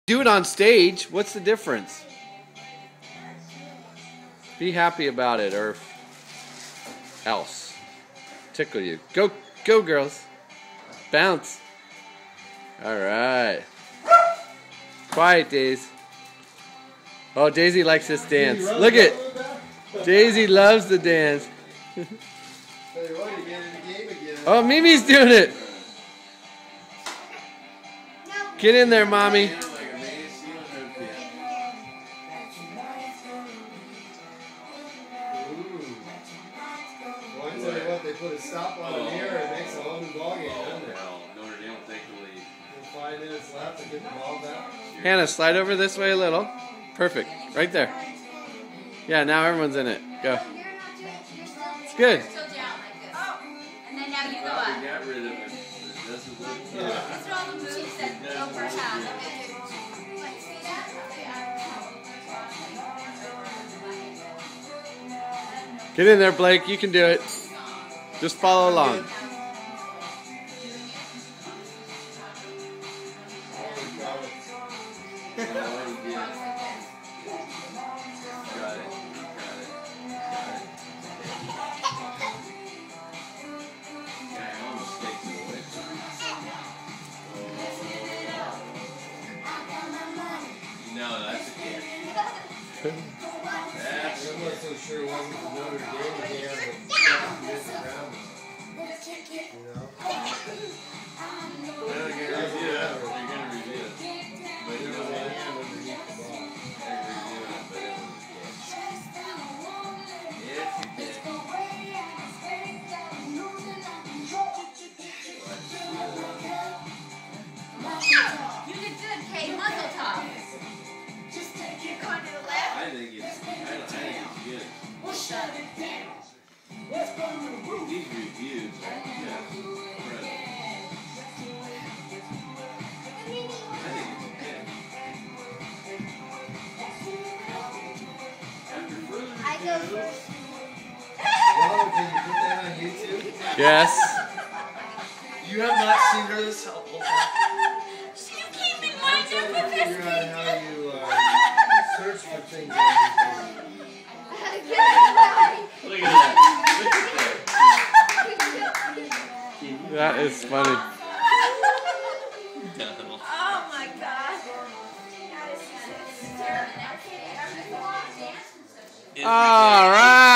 Do it on stage. What's the difference? Be happy about it, or else tickle you. Go, go, girls! Bounce. All right. Quiet, Daisy. Oh, Daisy likes this dance. Look it. Daisy loves the dance. Oh, Mimi's doing it. Get in there, mommy. They put a stop on it here and it makes a whole new ballgame, doesn't it? Notre Dame will take the lead. 5 minutes left to get the ball back. Hannah, slide over this way a little. Perfect. Right there. Yeah, now everyone's in it. Go. It's good. And then now you go up. We got rid of it. This is what, These are all the moves that go for half. Get in there, Blake. You can do it. Just follow along. No, that's a game. I'm not so sure it wasn't the Notre Dame game, but this round. You know? Well, you're going to review it. You're going to review it. But you know what? Underneath the ball. They're reviewing it, but it was a game. Yes, you did. You did good, Kate. Muzzle top. You're going to the left. I think it's good. These reviews are just incredible. I think it's good. After further I go first. Well, can you put that on YouTube? Yes. You have not seen her this whole time. You keep in mind up with this. Figure out how you search for things on YouTube. Look at that. Look at that. That is funny. Oh my God. All right.